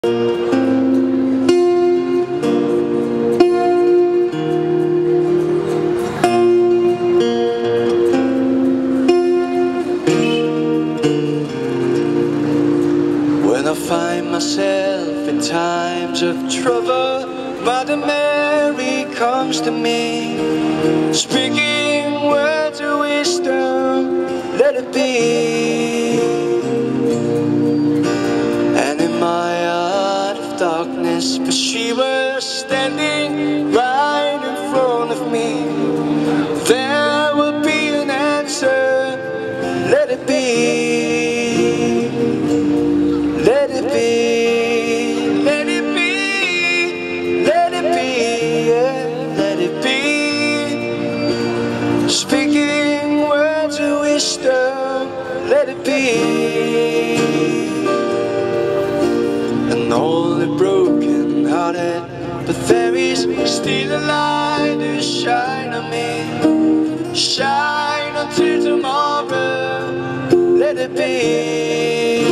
When I find myself in times of trouble, Mother Mary comes to me, speaking words of wisdom, let it be. And in my heart of darkness, for she was standing right in front of me, there will be an answer, let it be. Let it be, let it be, let it be, yeah, let it be. Speaking words of wisdom, let it be. And all the broken hearted, but there is still a light to shine on me. Shine until tomorrow, let it be.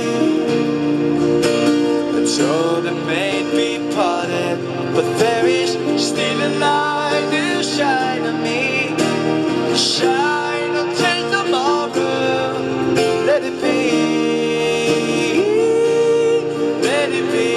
So the may be parted, but there is still a light to shine on me. Shine until tomorrow, let it be, let it be.